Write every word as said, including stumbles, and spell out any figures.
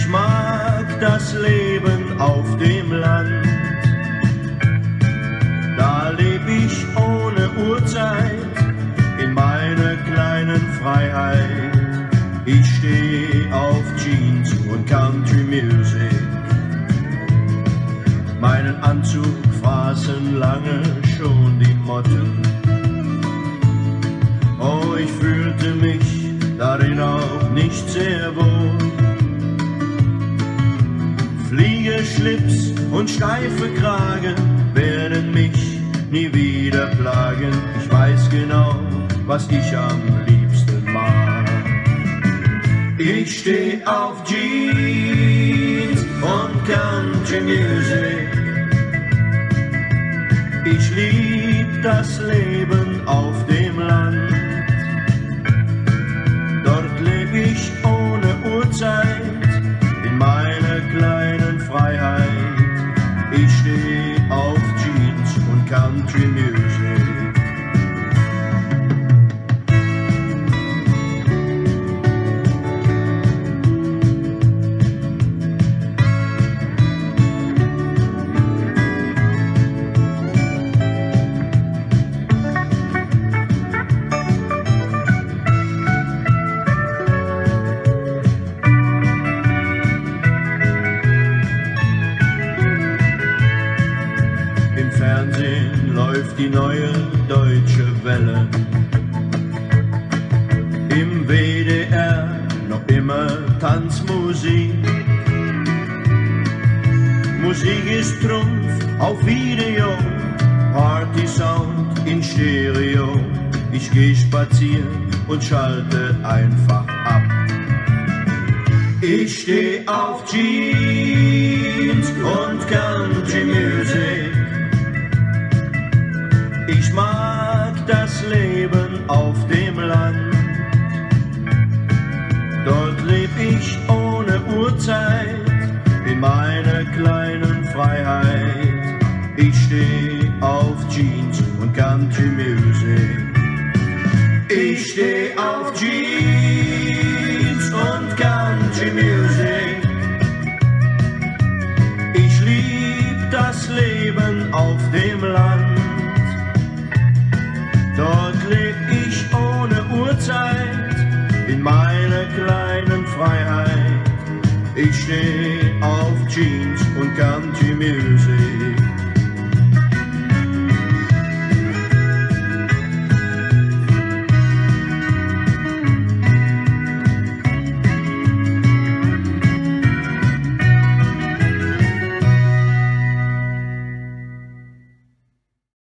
Ich mag das Leben auf dem Land. Da leb ich ohne Uhrzeit in meiner kleinen Freiheit. Ich steh auf Jeans und Country Music. Meinen Anzug fraßen lange schon die Motten. Oh, ich fühlte mich darin auch nicht sehr wohl. Fliegerschlips und steife Kragen werden mich nie wieder plagen. Ich weiß genau, was ich am liebsten mag. Ich steh auf Jeans und Country Music. Ich lieb das Leben auf dem Land. Dort leb ich ohne Uhrzeit in meiner kleinen Freiheit. Ich steh auf Jeans und Country Music. Im Fernsehen läuft die neue deutsche Welle. Im W D R noch immer Tanzmusik. Musik ist Trumpf auf Video, Party-Sound in Stereo. Ich geh spazieren und schalte einfach ab. Ich steh auf Jeans und Country Music. Ich mag das Leben auf dem Land. Dort leb ich ohne Uhrzeit in meiner kleinen Freiheit. Ich steh auf Jeans und Country Music. Ich steh auf Jeans und Country Music. Ich lieb das Leben auf dem Land. Dort leb ich ohne Uhrzeit in meiner kleinen Freiheit. Ich steh auf Jeans und Country Music.